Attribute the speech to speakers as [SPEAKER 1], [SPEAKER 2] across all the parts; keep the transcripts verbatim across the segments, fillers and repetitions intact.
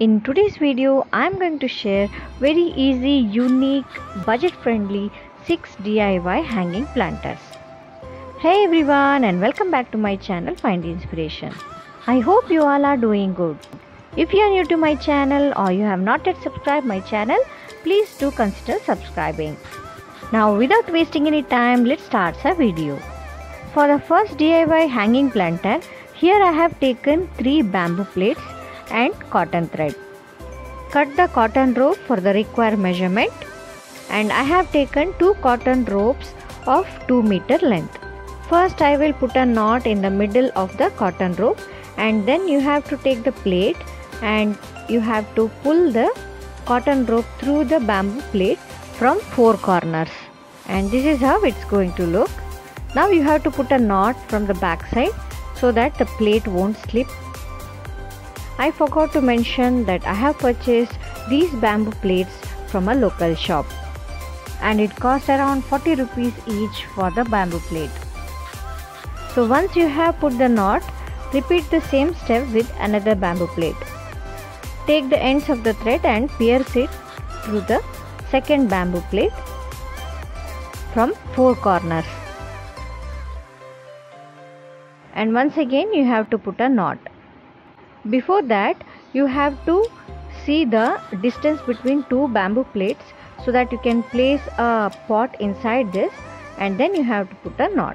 [SPEAKER 1] In today's video, I am going to share very easy, unique, budget-friendly six D I Y hanging planters. Hey everyone, and welcome back to my channel Find Inspiration. I hope you all are doing good. If you are new to my channel or you have not yet subscribed my channel, please do consider subscribing. Now without wasting any time, let's start the video. For the first D I Y hanging planter, here I have taken three bamboo plates and cotton thread. Cut the cotton rope for the required measurement, and I have taken two cotton ropes of two meter length. First I will put a knot in the middle of the cotton rope, and then you have to take the plate and you have to pull the cotton rope through the bamboo plate from four corners, and this is how it's going to look. Now you have to put a knot from the back side so that the plate won't slip. I forgot to mention that I have purchased these bamboo plates from a local shop, and it cost around forty rupees each for the bamboo plate. So once you have put the knot, repeat the same step with another bamboo plate. Take the ends of the thread and pierce it through the second bamboo plate from four corners. And once again you have to put a knot. Before that, you have to see the distance between two bamboo plates so that you can place a pot inside this, and then you have to put a knot.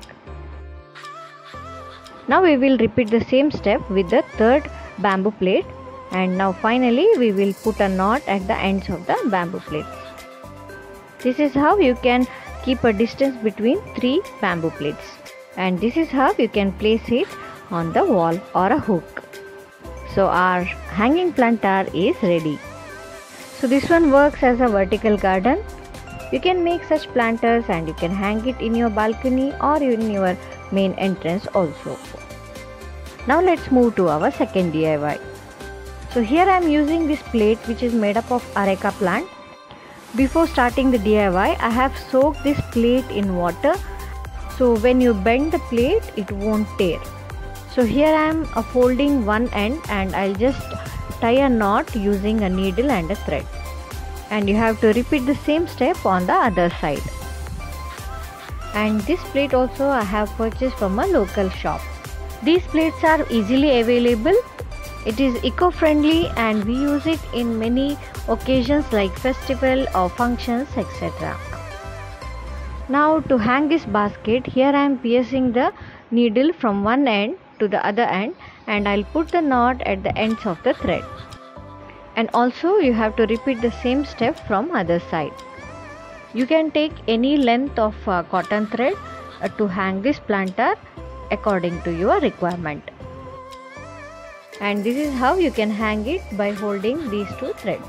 [SPEAKER 1] Now we will repeat the same step with the third bamboo plate, and now finally we will put a knot at the ends of the bamboo plates. This is how you can keep a distance between three bamboo plates, and this is how you can place it on the wall or a hook. So our hanging planter is ready. So this one works as a vertical garden. You can make such planters and you can hang it in your balcony or in your main entrance also. Now let's move to our second D I Y. So here I am using this plate which is made up of areca plant. Before starting the D I Y, I have soaked this plate in water, so when you bend the plate it won't tear. So here I am folding one end, and I'll just tie a knot using a needle and a thread, and you have to repeat the same step on the other side. And this plate also I have purchased from a local shop. These plates are easily available. It is eco-friendly and we use it in many occasions like festival or functions, et cetera. Now to hang this basket, here I am piercing the needle from one end to the other end, and I'll put the knot at the ends of the thread. And also you have to repeat the same step from other side. You can take any length of uh, cotton thread uh, to hang this planter according to your requirement. And this is how you can hang it by holding these two threads.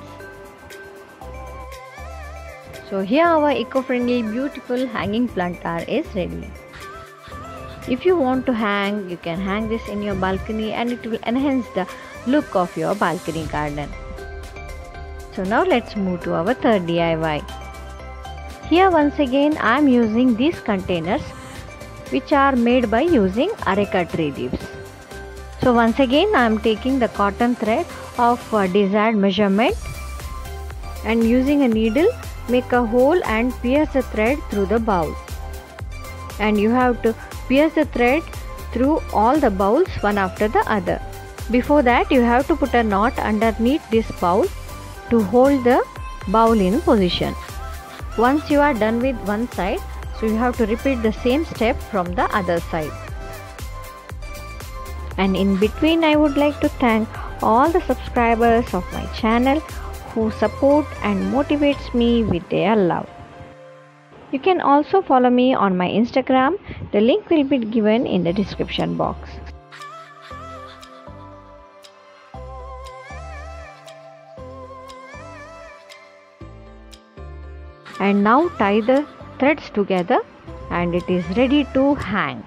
[SPEAKER 1] So here our eco-friendly beautiful hanging planter is ready. If you want to hang, you can hang this in your balcony and it will enhance the look of your balcony garden. So now let's move to our third D I Y. Here once again I am using these containers which are made by using areca tree leaves. So once again I am taking the cotton thread of uh, desired measurement, and using a needle make a hole and pierce the thread through the bowl. And you have to pierce the thread through all the bowls one after the other. Before that you have to put a knot underneath this bowl to hold the bowl in position. Once you are done with one side, so you have to repeat the same step from the other side. And in between I would like to thank all the subscribers of my channel who support and motivates me with their love. You can also follow me on my Instagram. The link will be given in the description box. And now tie the threads together and it is ready to hang.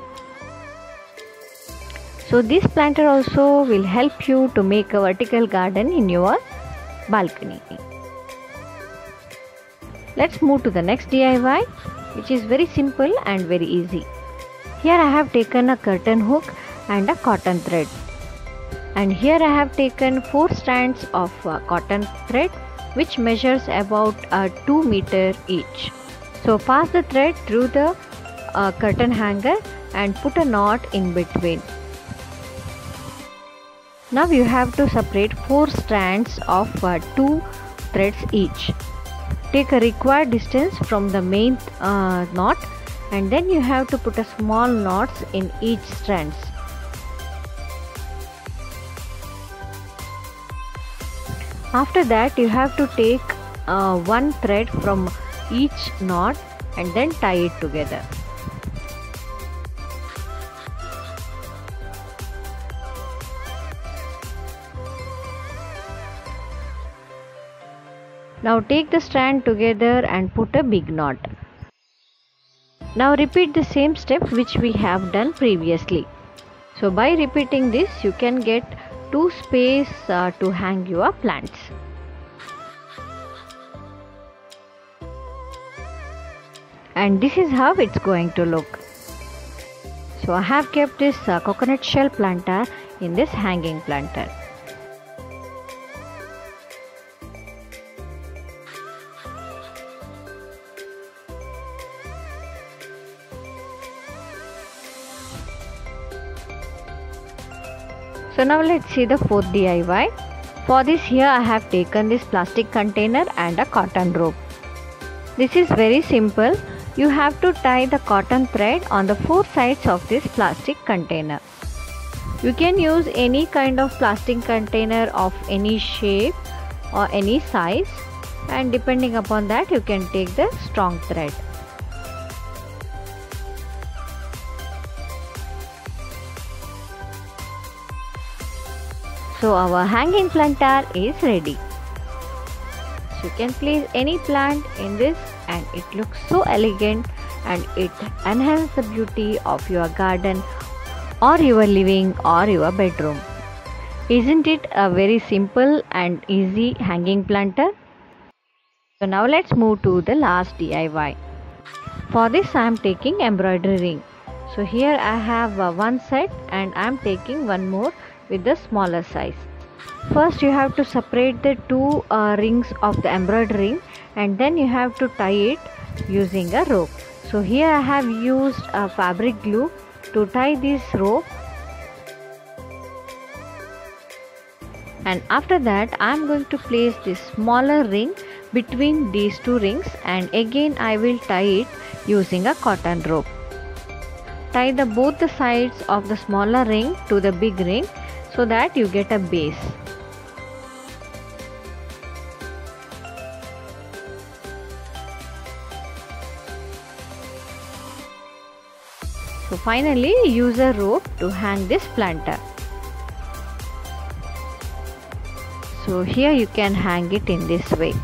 [SPEAKER 1] So this planter also will help you to make a vertical garden in your balcony. Let's move to the next D I Y, which is very simple and very easy. Here I have taken a curtain hook and a cotton thread. And here I have taken four strands of uh, cotton thread which measures about uh, two meter each. So pass the thread through the uh, curtain hanger and put a knot in between. Now you have to separate four strands of uh, two threads each. Take a required distance from the main uh, knot, and then you have to put a small knots in each strands. After that you have to take uh, one thread from each knot and then tie it together. Now take the strand together and put a big knot. Now repeat the same step which we have done previously. So by repeating this you can get two space uh, to hang your plants. And this is how it's going to look. So I have kept this uh, coconut shell planter in this hanging planter. So now let's see the fourth D I Y. For this, here I have taken this plastic container and a cotton rope. This is very simple. You have to tie the cotton thread on the four sides of this plastic container. You can use any kind of plastic container of any shape or any size, and depending upon that you can take the strong thread. So our hanging planter is ready. So you can place any plant in this and it looks so elegant and it enhances the beauty of your garden or your living or your bedroom. Isn't it a very simple and easy hanging planter? So now let's move to the last D I Y. For this I am taking embroidery ring. So here I have uh, one set and I am taking one more with the smaller size. First you have to separate the two uh, rings of the embroidery ring and then you have to tie it using a rope. So here I have used a fabric glue to tie this rope, and after that I am going to place this smaller ring between these two rings and again I will tie it using a cotton rope. Tie the both the sides of the smaller ring to the big ring so that you get a base. So finally use a rope to hang this planter. So here you can hang it in this way.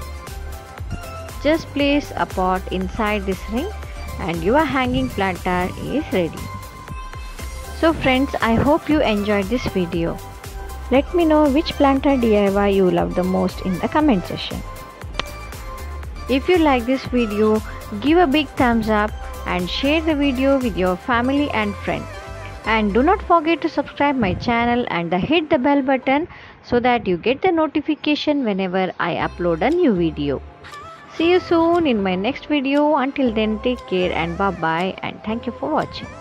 [SPEAKER 1] Just place a pot inside this ring and your hanging planter is ready. So friends, I hope you enjoyed this video. Let me know which planter D I Y you love the most in the comment section. If you like this video, give a big thumbs up and share the video with your family and friends. And do not forget to subscribe my channel and hit the bell button so that you get the notification whenever I upload a new video. See you soon in my next video. Until then, take care and bye bye, and thank you for watching.